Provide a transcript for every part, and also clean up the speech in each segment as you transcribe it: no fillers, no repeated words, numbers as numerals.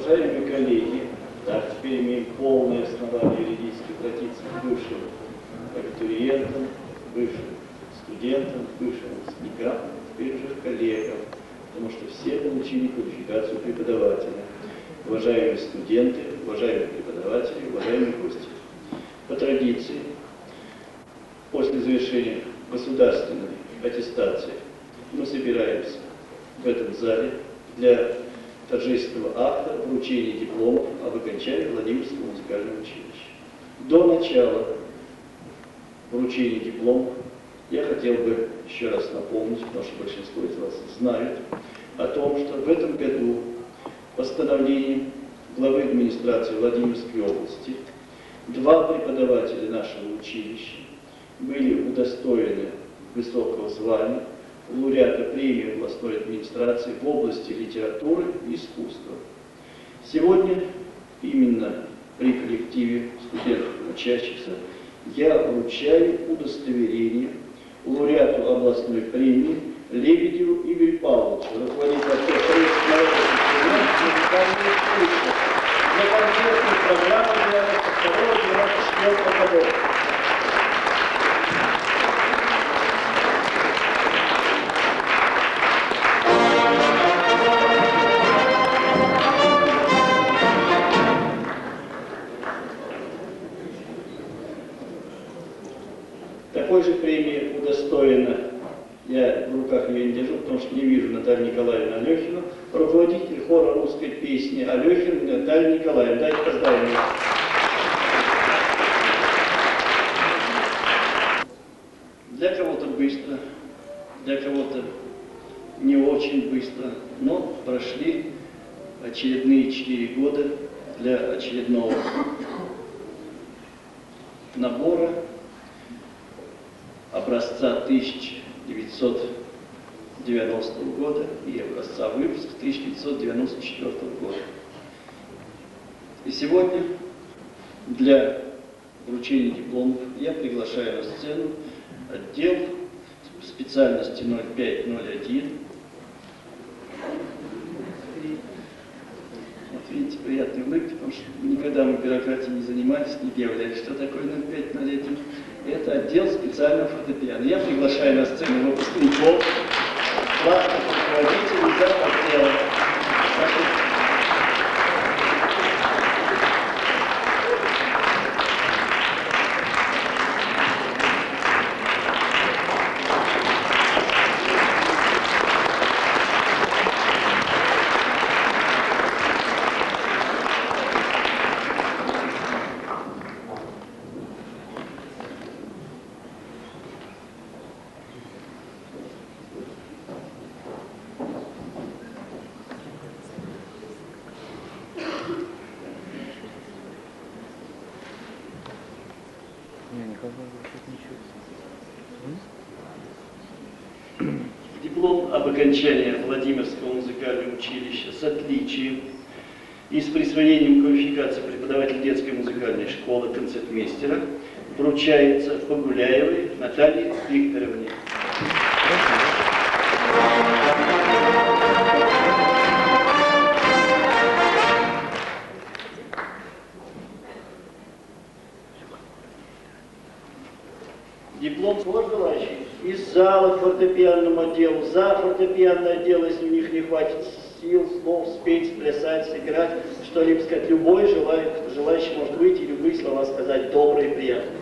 Уважаемые коллеги, так, теперь имеем полное основание юридически обратиться к бывшим абитуриентам, бывшим студентам, бывшим выпускникам, теперь уже коллегам, потому что все получили квалификацию преподавателя. Уважаемые студенты, уважаемые преподаватели, уважаемые гости. По традиции, после завершения государственной аттестации мы собираемся в этом зале для торжественного акта вручения дипломов об окончании Владимирского музыкального училища. До начала вручения дипломов я хотел бы еще раз напомнить, потому что большинство из вас знают, о том, что в этом году постановлением главы администрации Владимирской области 2 преподавателя нашего училища были удостоены высокого звания лауреата премии областной администрации в области литературы и искусства. Сегодня именно при коллективе студентов и учащихся я вручаю удостоверение лауреату областной премии Лебедеву Игорю Павловичу, руководителю оркестра музыкального училища для конкретной программы 92-94 годов. Такой же премии удостоена, я в руках ее не держу, потому что не вижу Наталью Николаевну Алехину, руководитель хора русской песни Алехин Наталья Николаевна. Дайте поздравим ее. Для кого-то быстро, для кого-то не очень быстро, но прошли очередные 4 года для очередного набора образца 1990 года и образца выпуска 1994 года. И сегодня для вручения дипломов я приглашаю на сцену отдел специальности 0501. Вот видите, приятные улыбки, потому что никогда мы бюрократией не занимались, не делали, что такое 0501. Это отдел специального фортепиано. Я приглашаю на сцену выпускников, классных руководителей за отдела. Диплом об окончании Владимирского музыкального училища с отличием и с присвоением квалификации преподавателя детской музыкальной школы концертмейстера вручается Погуляевой Наталье Викторовне. Диплом желающих из зала к фортепианному отделу, за фортепианное отдело, если у них не хватит сил, слов, спеть, плясать, сыграть, что-либо сказать. Любой желающий может выйти и любые слова сказать, добрые и приятные.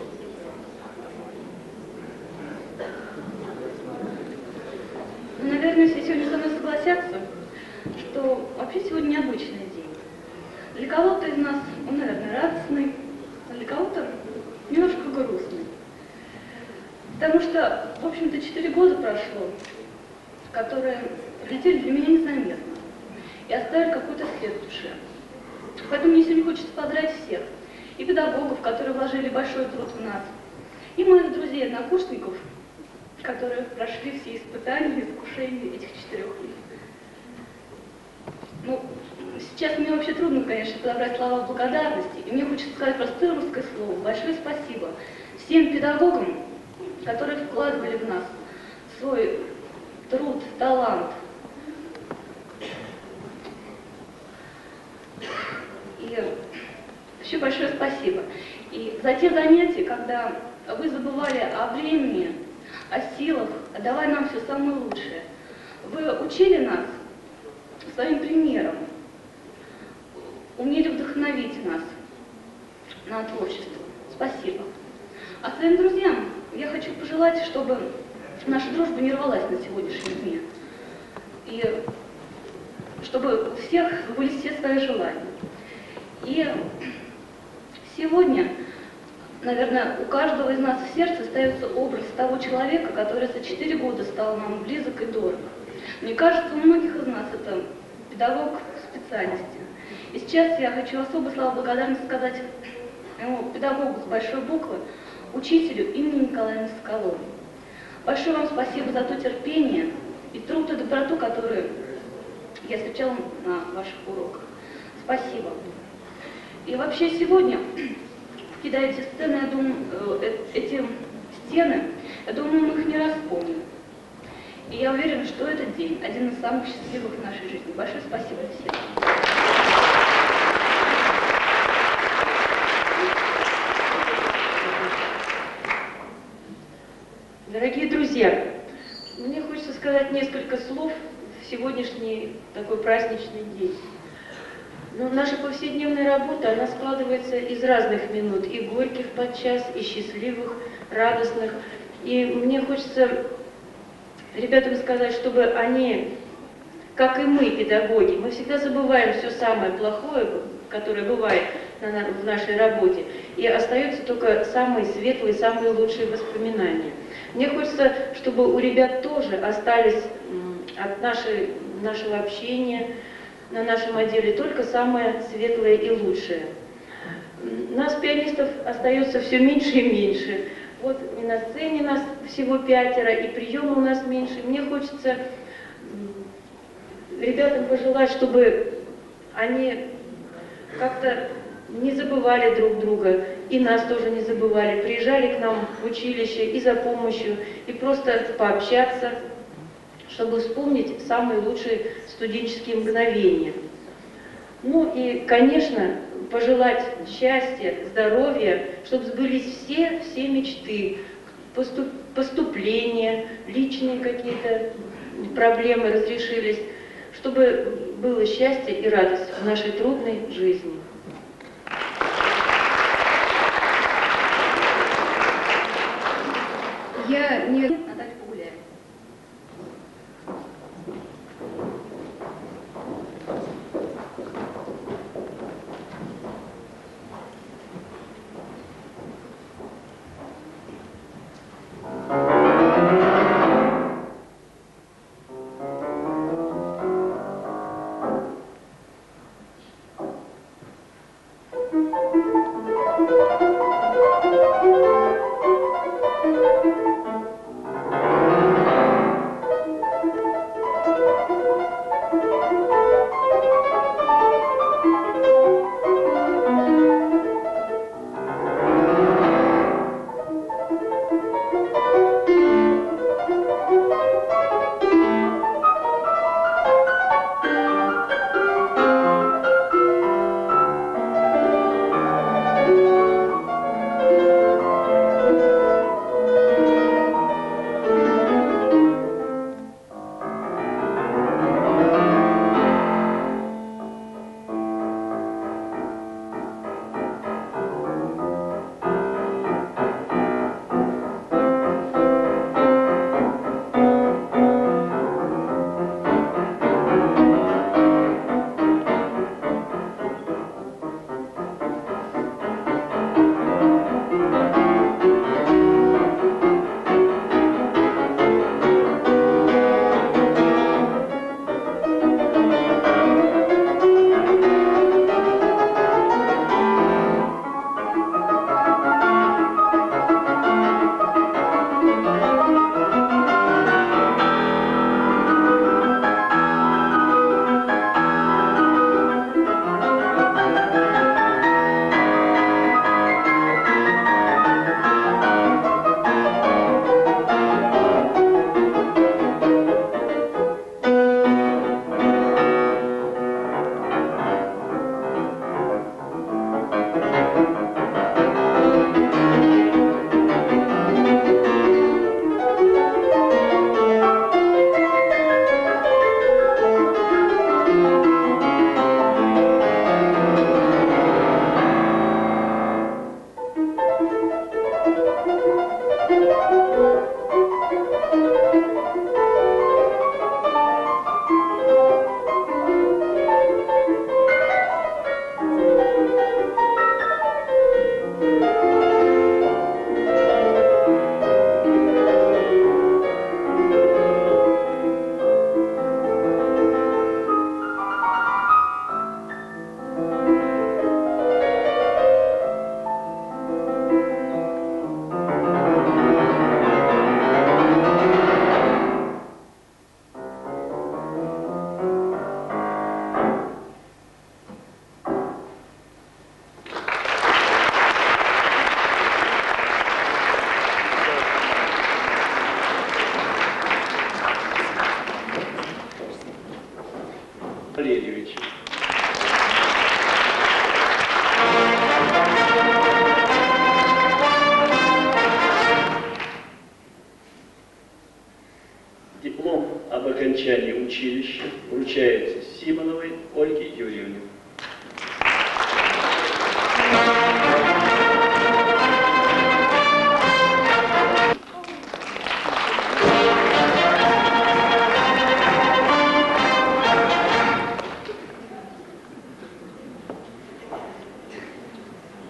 Наверное, все сегодня со мной согласятся, что вообще сегодня необычный день. Для кого-то из нас он, наверное, радостный, а для кого-то немножко грустный. Потому что, в общем-то, 4 года прошло, которые прилетели для меня незаметно и оставили какой-то след в душе. Поэтому мне сегодня хочется поздравить всех, и педагогов, которые вложили большой труд в нас, и моих друзей, однокурсников, которые прошли все испытания и искушения этих 4 лет. Ну, сейчас мне вообще трудно, конечно, подобрать слова благодарности, и мне хочется сказать простое русское слово. Большое спасибо всем педагогам, которые вкладывали в нас свой труд, талант. Еще большое спасибо. И за те занятия, когда вы забывали о времени, о силах, отдавая нам все самое лучшее. Вы учили нас своим примером, умели вдохновить нас на творчество. Спасибо. А своим друзьям я хочу пожелать, чтобы наша дружба не рвалась на сегодняшнем дне. И чтобы у всех были все свои желания. И сегодня, наверное, у каждого из нас в сердце остается образ того человека, который за 4 года стал нам близок и дорог. Мне кажется, у многих из нас это педагог специальности. И сейчас я хочу особо слова благодарности сказать педагогу с большой буквы, учителю имени Николая Соколова. Большое вам спасибо за то терпение и труд и доброту, которые я встречала на ваших уроках. Спасибо. И вообще сегодня, кидая эти сцены, я думаю, эти стены, я думаю, мы их не распомним. И я уверена, что этот день один из самых счастливых в нашей жизни. Большое спасибо всем. Дорогие друзья, мне хочется сказать несколько слов в сегодняшний такой праздничный день. Но наша повседневная работа, она складывается из разных минут, и горьких подчас, и счастливых, радостных. И мне хочется ребятам сказать, чтобы они, как и мы, педагоги, мы всегда забываем все самое плохое, которое бывает в нашей работе, и остаются только самые светлые, самые лучшие воспоминания. Мне хочется, чтобы у ребят тоже остались от нашего общения на нашем отделе только самое светлое и лучшее. Нас, пианистов, остается все меньше и меньше. Вот и на сцене нас всего 5, и приема у нас меньше. Мне хочется ребятам пожелать, чтобы они как-то не забывали друг друга, и нас тоже не забывали, приезжали к нам в училище и за помощью, и просто пообщаться, чтобы вспомнить самые лучшие студенческие мгновения. Ну и, конечно, пожелать счастья, здоровья, чтобы сбылись все мечты, поступления, личные какие-то проблемы разрешились, чтобы было счастье и радость в нашей трудной жизни. Я не... Наталья, погуляем.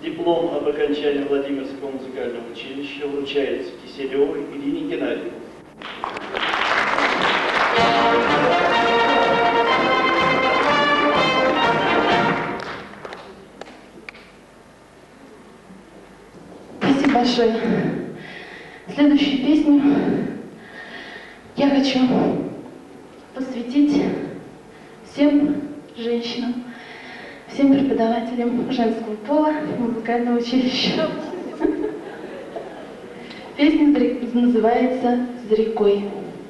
Диплом об окончании Владимирского музыкального училища вручается Киселевой Ирине Геннадьевне. Спасибо большое. Следующую песню я хочу посвятить всем женщинам, всем преподавателям женского пола музыкального училища. Песня называется «За рекой».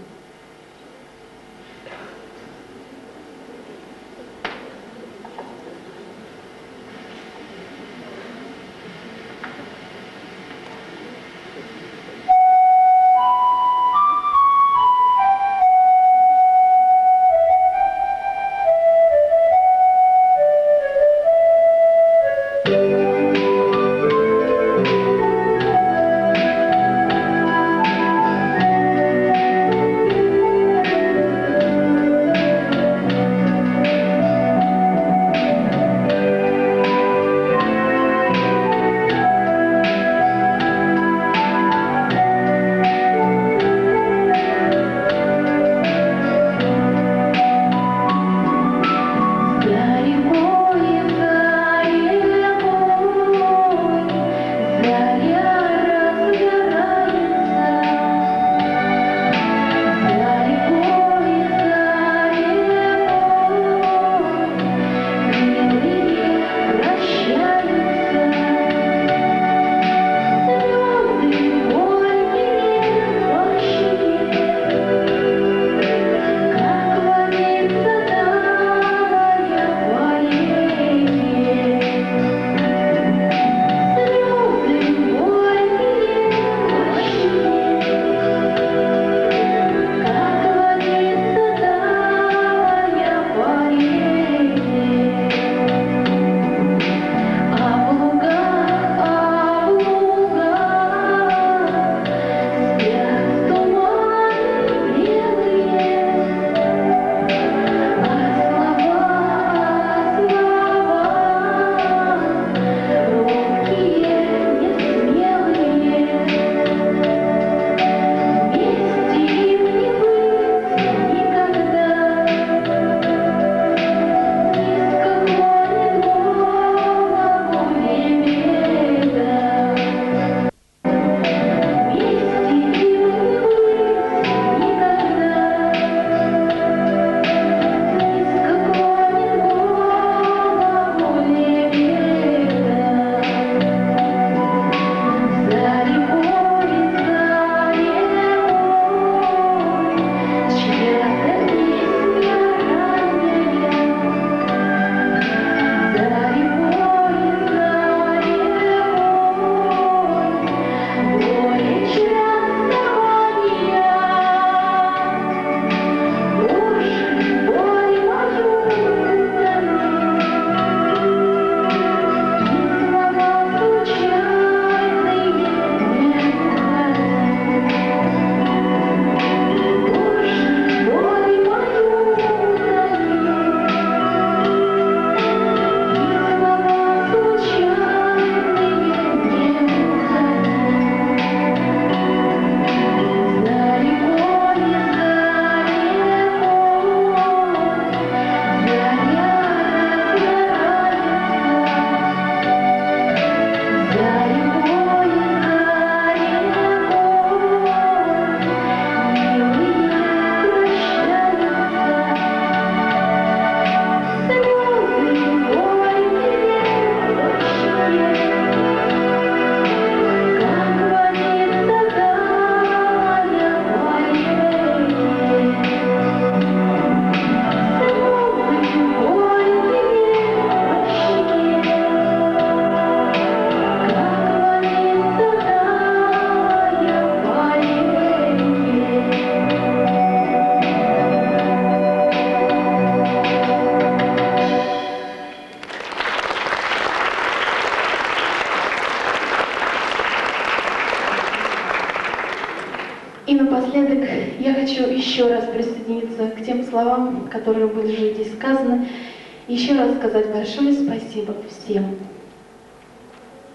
И напоследок я хочу еще раз присоединиться к тем словам, которые были уже здесь сказаны, и еще раз сказать большое спасибо всем.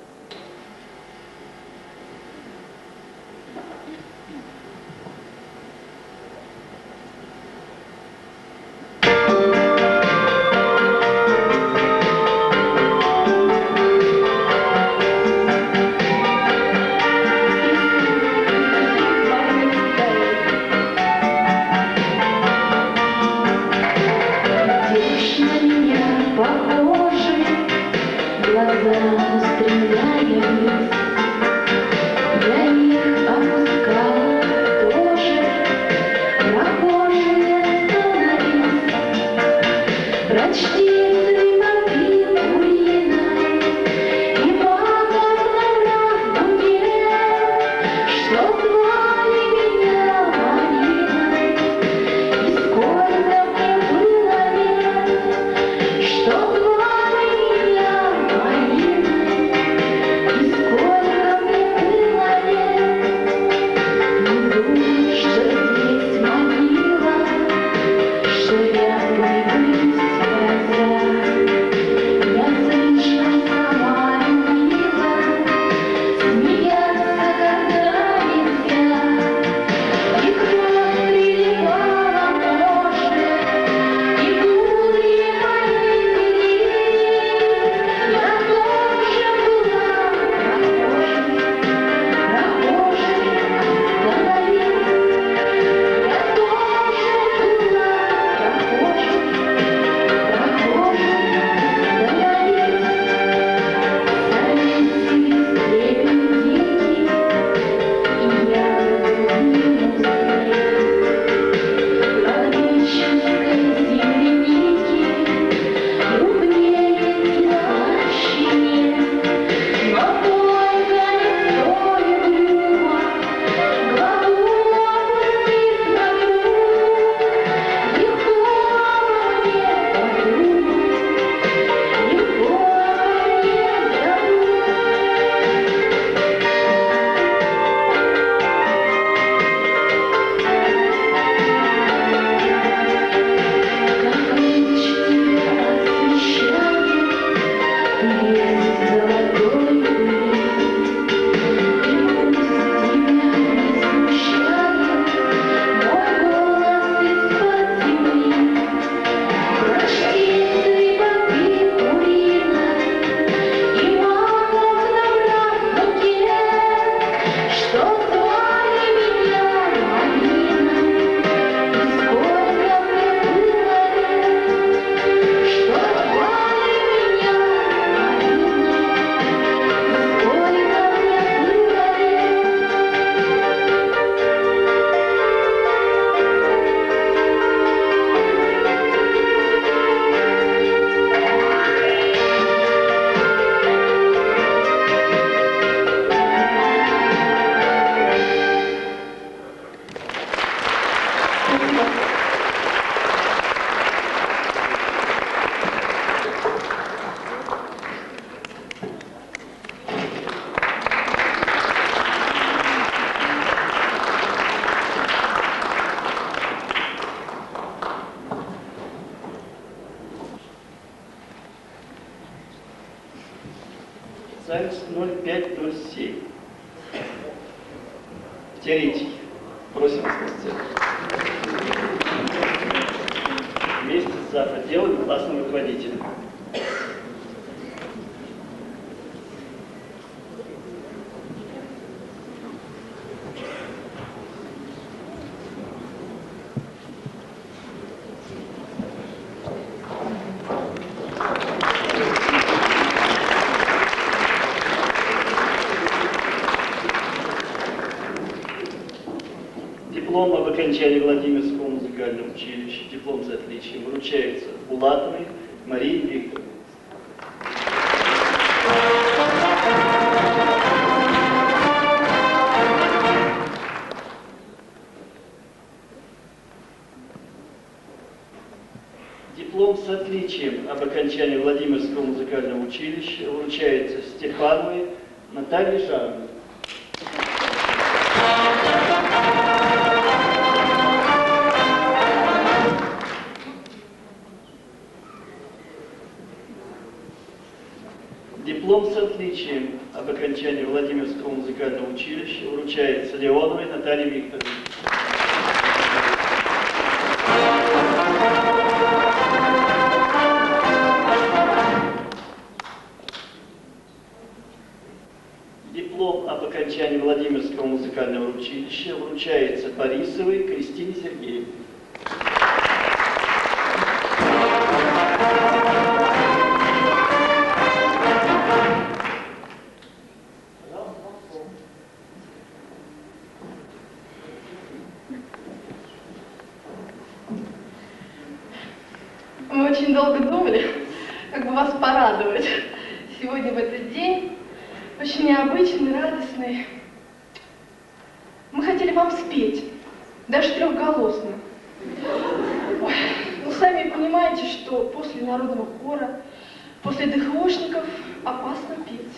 похожи, глаза устремляя вниз. Я их опускала тоже, прохожие остановись. Прочти цветы Пурина и маков на правдуке, что звали меня Мариной, и сколько мне было лет, что звали меня Мариной, и сколько мне было лет. Не думай, что здесь могила, что я влюблюсь в тебя. Я слишком сама любила смеяться, когда нельзя, и кровь прилипала к коже, и губы мои пили. Я тоже была прохожей, остановись. Я тоже была прохожей, ЗАГС 0507. Теоретики. Просим вас на сцену. Вместе с отделом и классным руководителем. Диплом об окончании Владимирского музыкального училища, диплом за отличие, вручается Булатовой Марии Викторовне. Диплом с отличием об окончании Владимирского музыкального училища вручается Степановой Наталье Жаровне. Диплом с отличием об окончании Владимирского музыкального училища вручается Леоновой Наталье Викторовне. Диплом об окончании Владимирского музыкального училища вручается Борисовой Кристине Сергеевне. вас порадовать сегодня в этот день, очень необычный, радостный. Мы хотели вам спеть, даже трехголосно. Ой, ну, сами понимаете, что после народного хора, после ДХОшников опасно петь.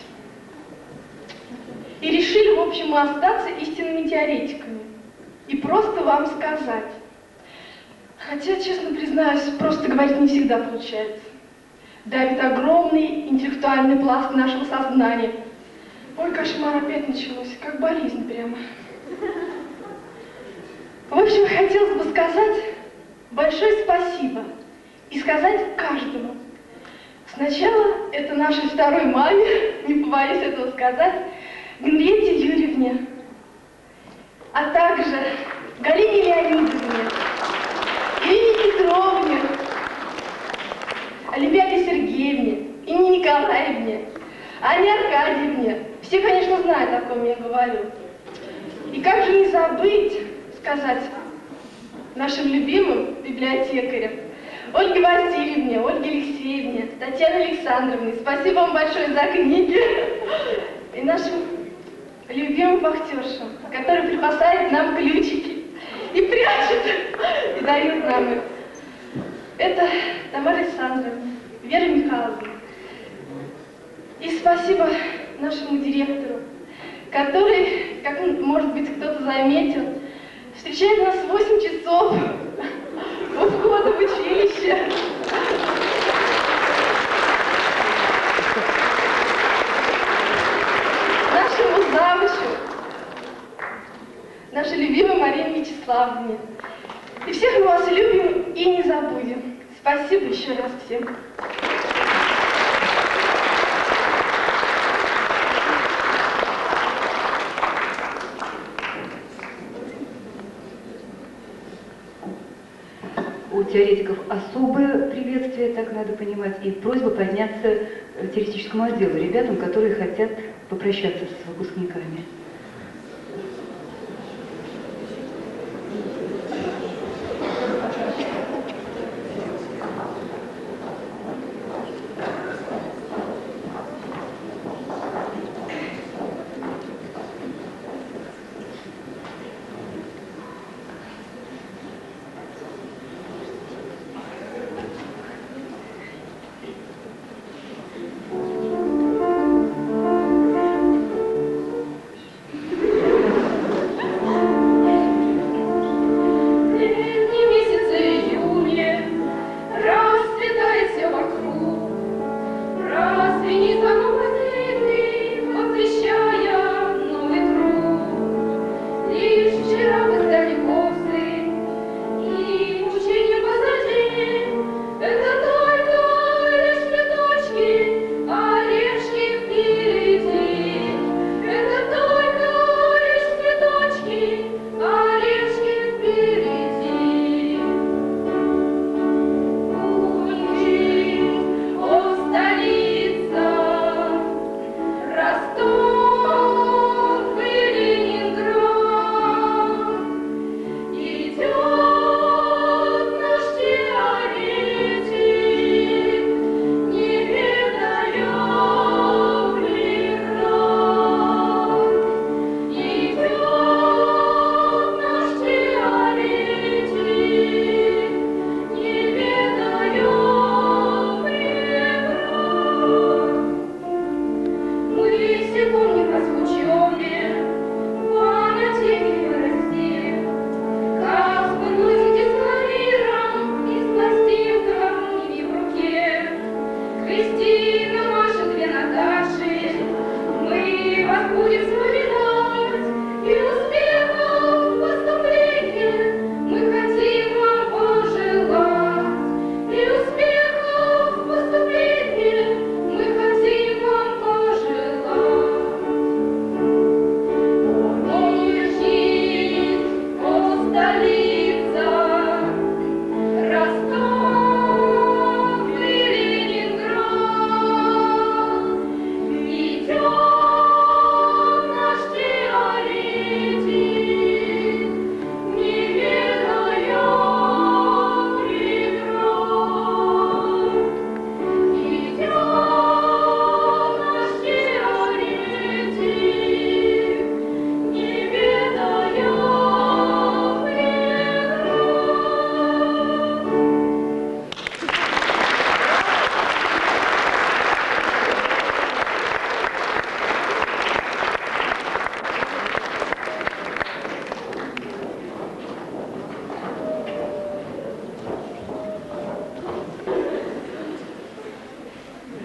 И решили, в общем, мы остаться истинными теоретиками и просто вам сказать. Хотя, честно признаюсь, просто говорить не всегда получается. Давит огромный интеллектуальный пласт нашего сознания. Ой, кошмар опять началось, как болезнь прямо. В общем, хотелось бы сказать большое спасибо и сказать каждому. Сначала это нашей второй маме, не побоюсь этого сказать, Генриете Юрьевне, а также Галине Леонидовне, Ирине Петровне, Олимпиаде Сергеевне, Инне Николаевне, Анне Аркадьевне. Все, конечно, знают, о ком я говорю. И как же не забыть сказать нашим любимым библиотекарям, Ольге Васильевне, Ольге Алексеевне, Татьяне Александровне, спасибо вам большое за книги. И нашим любимым вахтершам, которые припасают нам ключики и прячут, и дают нам их. Это Тамара Александровна, Вера Михайловна. И спасибо нашему директору, который, как может быть кто-то заметил, встречает нас в 8 часов у входа в училище. Нашему завучу, нашей любимой Марине Вячеславовне. И всех мы вас любим и не забудем. Спасибо еще раз всем. У теоретиков особое приветствие, так надо понимать, и просьба подняться теоретическому отделу ребятам, которые хотят попрощаться с выпускниками.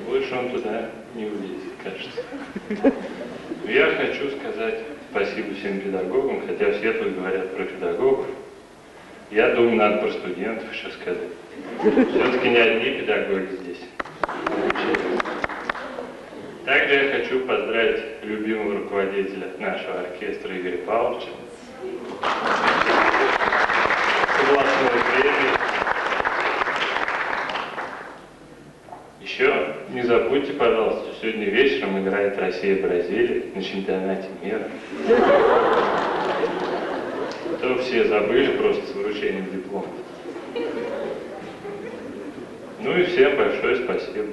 больше он туда не влезет, кажется. Но я хочу сказать спасибо всем педагогам, хотя все тут говорят про педагогов. Я думаю, надо про студентов еще сказать. Все-таки не одни педагоги здесь. Также я хочу поздравить любимого руководителя нашего оркестра Игоря Павловича. С областной премией. Еще не забудьте, пожалуйста, сегодня вечером играет Россия-Бразилия на чемпионате мира. То все забыли просто с вручением диплома. Ну и всем большое спасибо.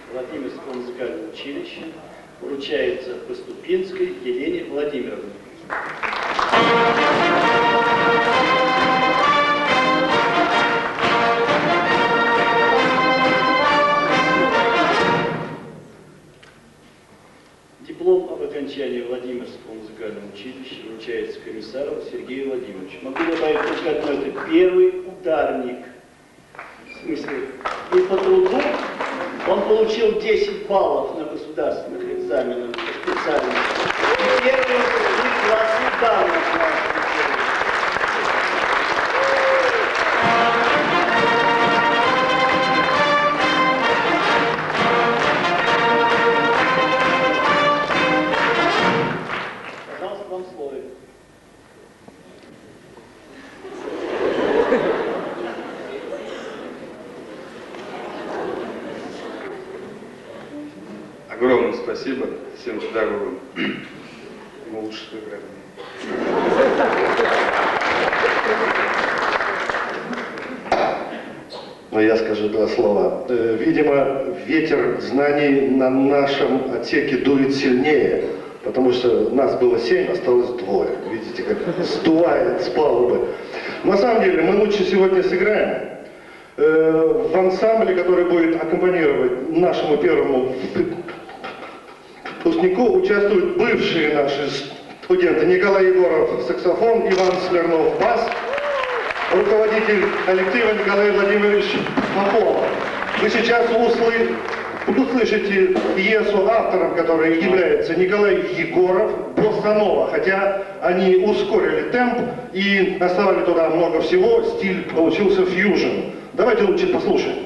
Владимирского музыкального училища вручается Поступинской Елене Владимировне. Диплом об окончании Владимирского музыкального училища вручается Комиссарову Сергею Владимировичу. Могу добавить только одно, это первый ударник. В смысле, и по труду он получил 10 баллов на государственных экзаменах по специальности. И первый класс ударник. Пожалуйста, вам слово. Огромное спасибо всем педагогам. Мы лучше сыграли. Но я скажу два слова. Видимо, ветер знаний на нашем отсеке дует сильнее, потому что нас было 7, осталось 2. Видите, как сдувает с палубы. На самом деле, мы лучше сегодня сыграем. В ансамбле, который будет аккомпанировать нашему первому выпускнику, участвуют бывшие наши студенты. Николай Егоров – саксофон, Иван Смирнов – бас, руководитель коллектива Николай Владимирович Попов. Вы сейчас услышите пьесу, автором которой является Николай Егоров, «Босса-нова», хотя они ускорили темп и наставили туда много всего, стиль получился фьюжн. Давайте лучше послушаем.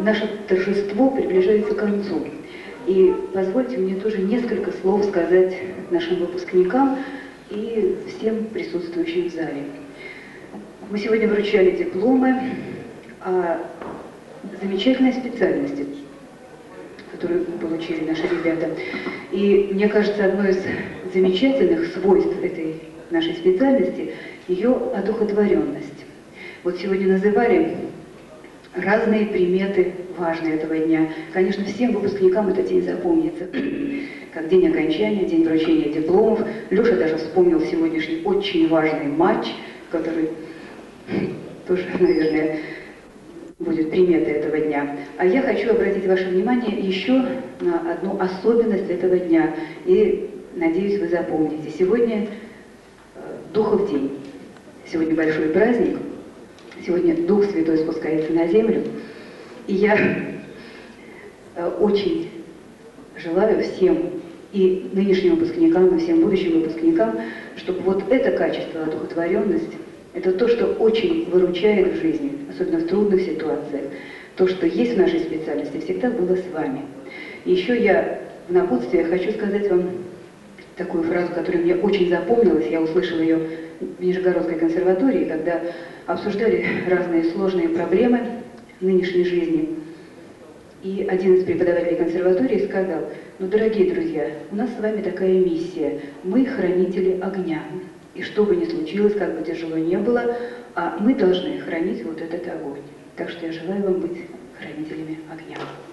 наше торжество приближается к концу. И позвольте мне тоже несколько слов сказать нашим выпускникам и всем присутствующим в зале. Мы сегодня вручали дипломы о замечательной специальности, которую получили наши ребята. И мне кажется, одно из замечательных свойств этой нашей специальности – ее одухотворенность. Вот сегодня называли разные приметы важные этого дня. Конечно, всем выпускникам этот день запомнится, как день окончания, день вручения дипломов. Леша даже вспомнил сегодняшний очень важный матч, который тоже, наверное, будет приметой этого дня. А я хочу обратить ваше внимание еще на одну особенность этого дня. И, надеюсь, вы запомните. Сегодня Духов день. Сегодня большой праздник. Сегодня Дух Святой спускается на землю. И я очень желаю всем, и нынешним выпускникам, и всем будущим выпускникам, чтобы вот это качество, одухотворенность, это то, что очень выручает в жизни, особенно в трудных ситуациях. То, что есть в нашей специальности, всегда было с вами. И еще я в напутствие хочу сказать вам такую фразу, которая мне очень запомнилась. Я услышала ее в Нижегородской консерватории, когда обсуждали разные сложные проблемы нынешней жизни. И один из преподавателей консерватории сказал: ну, дорогие друзья, у нас с вами такая миссия. Мы хранители огня. И что бы ни случилось, как бы тяжело не было, а мы должны хранить вот этот огонь. Так что я желаю вам быть хранителями огня.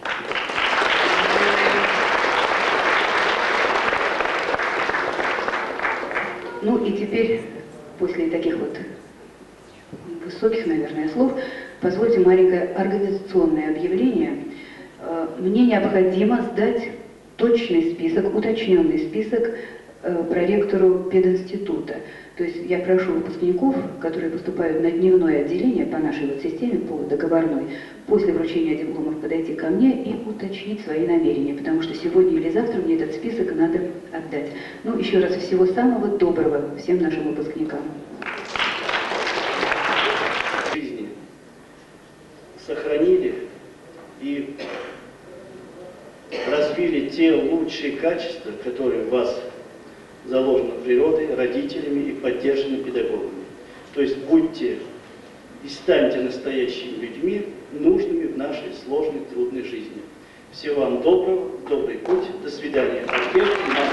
Ну и теперь, после таких вот высоких, наверное, слов, позвольте маленькое организационное объявление. Мне необходимо сдать точный список, уточненный список проректору пединститута. То есть я прошу выпускников, которые поступают на дневное отделение по нашей вот системе, по договорной, после вручения дипломов подойти ко мне и уточнить свои намерения, потому что сегодня или завтра мне этот список надо отдать. Ну, еще раз всего самого доброго всем нашим выпускникам. Жизни сохранили и развили те лучшие качества, которые в вас заложено природой, родителями и поддержаны педагогами. То есть будьте и станьте настоящими людьми, нужными в нашей сложной, трудной жизни. Всего вам доброго, добрый путь, до свидания. Успех и нам.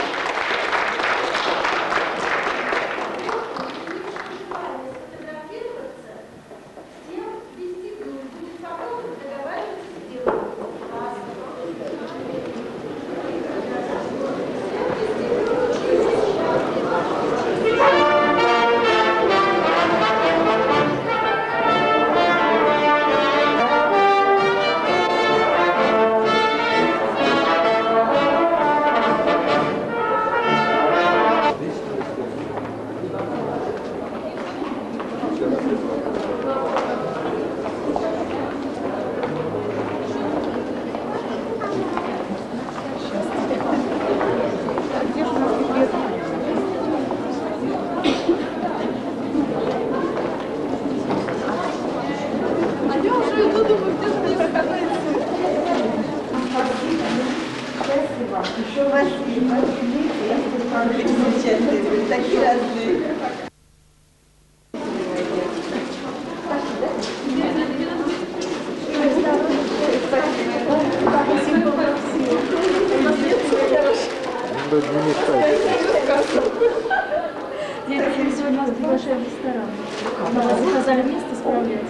Девочки, сегодня вас приглашаем в ресторан. Мы заказали место справлять.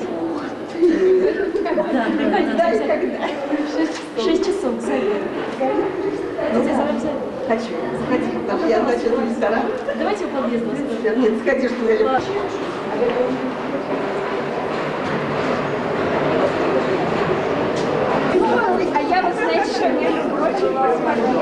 Да, приходите. 6 часов, к совету. Хочу. Заходи, потому что я хочу в ресторан. Давайте у подъезда. Нет, сходи, что я люблю. А я, вы знаете, что мне очень посмотрела.